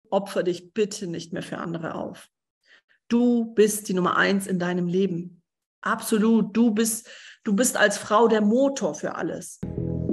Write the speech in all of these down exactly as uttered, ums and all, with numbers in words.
opfer dich bitte nicht mehr für andere auf. Du bist die Nummer eins in deinem Leben. Absolut. Du bist, du bist als Frau der Motor für alles.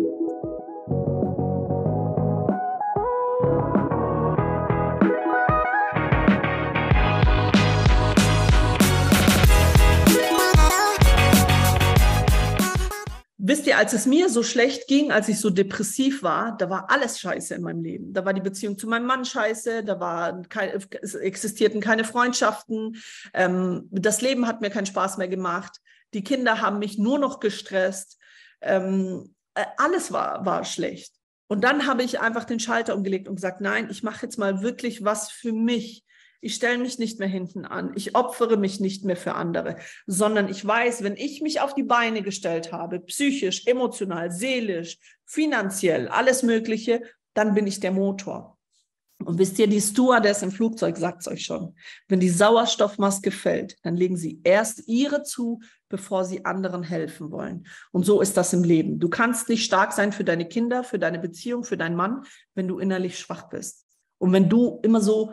Wisst ihr, als es mir so schlecht ging, als ich so depressiv war, da war alles scheiße in meinem Leben. Da war die Beziehung zu meinem Mann scheiße, da war kein, es existierten keine Freundschaften, ähm, das Leben hat mir keinen Spaß mehr gemacht, die Kinder haben mich nur noch gestresst, ähm, alles war, war schlecht. Und dann habe ich einfach den Schalter umgelegt und gesagt, nein, ich mache jetzt mal wirklich was für mich. Ich stelle mich nicht mehr hinten an, ich opfere mich nicht mehr für andere, sondern ich weiß, wenn ich mich auf die Beine gestellt habe, psychisch, emotional, seelisch, finanziell, alles Mögliche, dann bin ich der Motor. Und wisst ihr, die Stewardess im Flugzeug sagt es euch schon, wenn die Sauerstoffmaske fällt, dann legen sie erst ihre zu, bevor sie anderen helfen wollen. Und so ist das im Leben. Du kannst nicht stark sein für deine Kinder, für deine Beziehung, für deinen Mann, wenn du innerlich schwach bist. Und wenn du immer so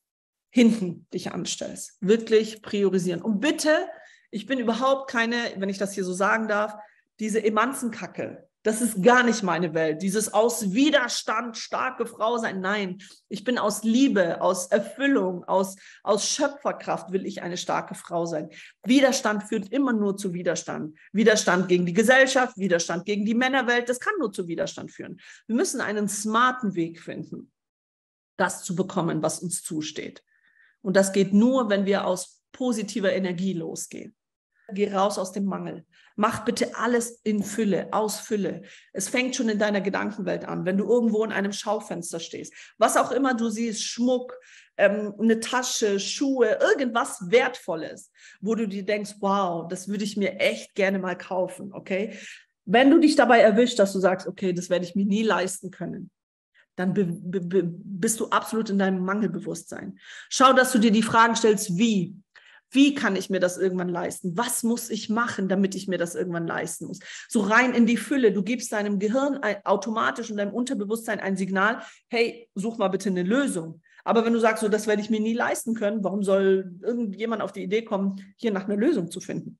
hinten dich anstellst. Wirklich priorisieren. Und bitte, ich bin überhaupt keine, wenn ich das hier so sagen darf, diese Emanzenkacke. Das ist gar nicht meine Welt. Dieses aus Widerstand starke Frau sein. Nein, ich bin aus Liebe, aus Erfüllung, aus, aus Schöpferkraft will ich eine starke Frau sein. Widerstand führt immer nur zu Widerstand. Widerstand gegen die Gesellschaft, Widerstand gegen die Männerwelt, das kann nur zu Widerstand führen. Wir müssen einen smarten Weg finden, das zu bekommen, was uns zusteht. Und das geht nur, wenn wir aus positiver Energie losgehen. Geh raus aus dem Mangel. Mach bitte alles in Fülle, aus Fülle. Es fängt schon in deiner Gedankenwelt an, wenn du irgendwo in einem Schaufenster stehst. Was auch immer du siehst, Schmuck, ähm, eine Tasche, Schuhe, irgendwas Wertvolles, wo du dir denkst, wow, das würde ich mir echt gerne mal kaufen, okay? Wenn du dich dabei erwischt, dass du sagst, okay, das werde ich mir nie leisten können, dann be, be, be, bist du absolut in deinem Mangelbewusstsein. Schau, dass du dir die Fragen stellst, wie? Wie kann ich mir das irgendwann leisten? Was muss ich machen, damit ich mir das irgendwann leisten muss? So rein in die Fülle. Du gibst deinem Gehirn ein, automatisch und deinem Unterbewusstsein ein Signal, hey, such mal bitte eine Lösung. Aber wenn du sagst, so, das werde ich mir nie leisten können, warum soll irgendjemand auf die Idee kommen, hier nach einer Lösung zu finden?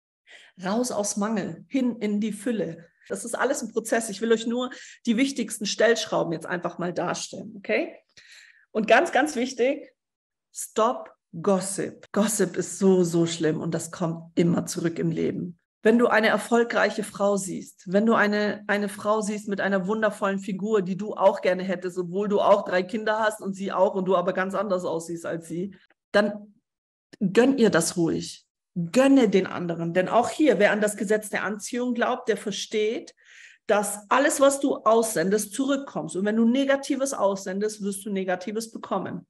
Raus aus Mangel, hin in die Fülle. Das ist alles ein Prozess. Ich will euch nur die wichtigsten Stellschrauben jetzt einfach mal darstellen, okay? Und ganz, ganz wichtig, stop Gossip. Gossip ist so, so schlimm und das kommt immer zurück im Leben. Wenn du eine erfolgreiche Frau siehst, wenn du eine, eine Frau siehst mit einer wundervollen Figur, die du auch gerne hättest, obwohl du auch drei Kinder hast und sie auch und du aber ganz anders aussiehst als sie, dann gönn ihr das ruhig. Gönne den anderen, denn auch hier, wer an das Gesetz der Anziehung glaubt, der versteht, dass alles, was du aussendest, zurückkommst. Und wenn du Negatives aussendest, wirst du Negatives bekommen.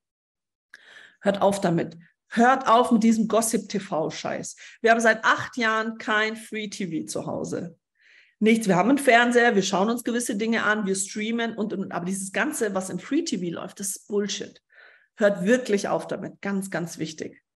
Hört auf damit. Hört auf mit diesem Gossip-T V-Scheiß. Wir haben seit acht Jahren kein Free-T V zu Hause. Nichts. Wir haben einen Fernseher, wir schauen uns gewisse Dinge an, wir streamen, und, und aber dieses Ganze, was im Free-T V läuft, das ist Bullshit. Hört wirklich auf damit. Ganz, ganz wichtig.